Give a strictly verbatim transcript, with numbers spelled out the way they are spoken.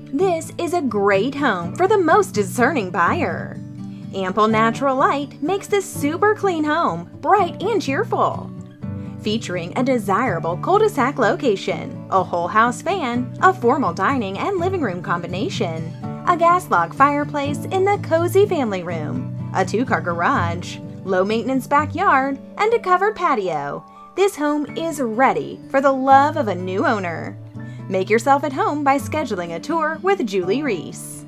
This is a great home for the most discerning buyer. Ample natural light makes this super clean home bright and cheerful. Featuring a desirable cul-de-sac location, a whole house fan, a formal dining and living room combination, a gas log fireplace in the cozy family room, a two-car garage, low-maintenance backyard, and a covered patio, this home is ready for the love of a new owner. Make yourself at home by scheduling a tour with Julie Rees.